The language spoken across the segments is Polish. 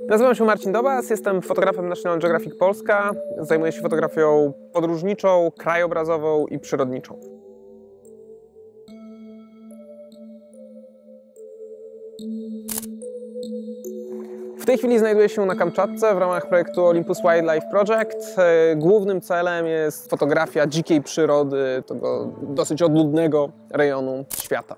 Nazywam się Marcin Dobas, jestem fotografem National Geographic Polska. Zajmuję się fotografią podróżniczą, krajobrazową i przyrodniczą. W tej chwili znajduję się na Kamczatce w ramach projektu Olympus Wildlife Project. Głównym celem jest fotografia dzikiej przyrody, tego dosyć odludnego rejonu świata.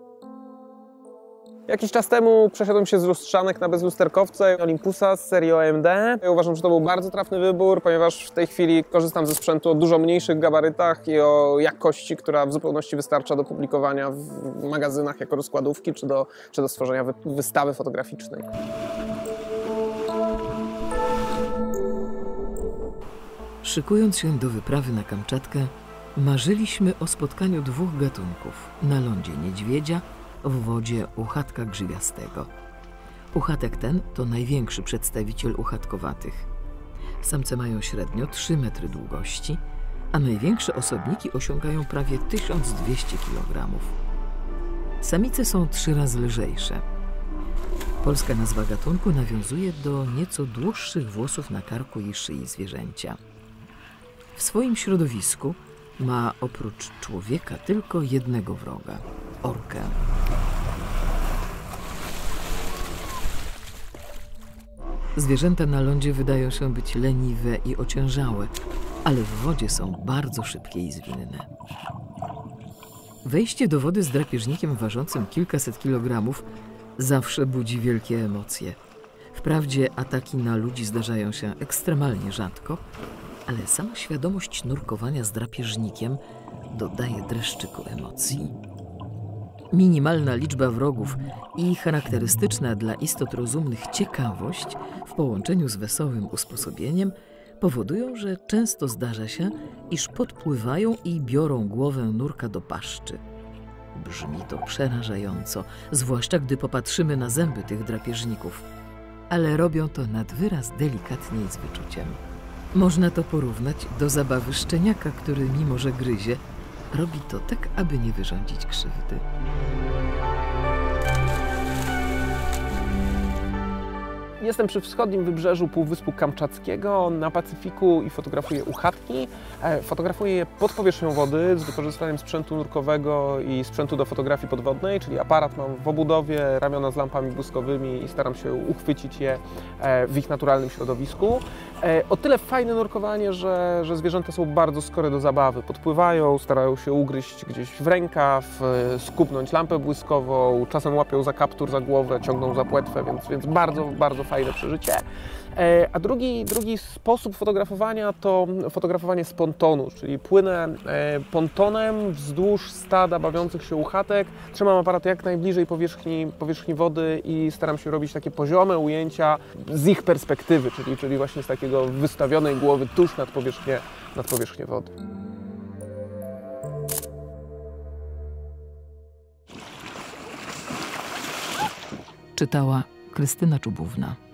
Jakiś czas temu przeszedłem się z lustrzanek na bezlusterkowce Olympusa z serii OMD. Ja uważam, że to był bardzo trafny wybór, ponieważ w tej chwili korzystam ze sprzętu o dużo mniejszych gabarytach i o jakości, która w zupełności wystarcza do publikowania w magazynach jako rozkładówki czy do stworzenia wystawy fotograficznej. Szykując się do wyprawy na Kamczatkę, marzyliśmy o spotkaniu dwóch gatunków. Na lądzie niedźwiedzia, w wodzie uchatka grzywiastego. Uchatek ten to największy przedstawiciel uchatkowatych. Samce mają średnio 3 metry długości, a największe osobniki osiągają prawie 1200 kg. Samice są 3 razy lżejsze. Polska nazwa gatunku nawiązuje do nieco dłuższych włosów na karku i szyi zwierzęcia. W swoim środowisku ma oprócz człowieka tylko jednego wroga – orkę. Zwierzęta na lądzie wydają się być leniwe i ociężałe, ale w wodzie są bardzo szybkie i zwinne. Wejście do wody z drapieżnikiem ważącym kilkaset kilogramów zawsze budzi wielkie emocje. Wprawdzie ataki na ludzi zdarzają się ekstremalnie rzadko, ale sama świadomość nurkowania z drapieżnikiem dodaje dreszczyku emocji. Minimalna liczba wrogów i charakterystyczna dla istot rozumnych ciekawość w połączeniu z wesołym usposobieniem powodują, że często zdarza się, iż podpływają i biorą głowę nurka do paszczy. Brzmi to przerażająco, zwłaszcza gdy popatrzymy na zęby tych drapieżników, ale robią to nad wyraz delikatnie i z wyczuciem. Można to porównać do zabawy szczeniaka, który mimo że gryzie, robi to tak, aby nie wyrządzić krzywdy. Jestem przy wschodnim wybrzeżu Półwyspu Kamczackiego na Pacyfiku i fotografuję uchatki. Fotografuję je pod powierzchnią wody z wykorzystaniem sprzętu nurkowego i sprzętu do fotografii podwodnej, czyli aparat mam w obudowie, ramiona z lampami błyskowymi i staram się uchwycić je w ich naturalnym środowisku. O tyle fajne nurkowanie, że zwierzęta są bardzo skore do zabawy. Podpływają, starają się ugryźć gdzieś w rękaw, skupnąć lampę błyskową, czasem łapią za kaptur, za głowę, ciągną za płetwę, więc bardzo fajne przeżycie. A drugi sposób fotografowania to fotografowanie z pontonu, czyli płynę pontonem wzdłuż stada bawiących się uchatek, trzymam aparat jak najbliżej powierzchni wody i staram się robić takie poziome ujęcia z ich perspektywy, czyli właśnie z takiego wystawionej głowy tuż nad powierzchnię wody. Czytała Krystyna Czubówna.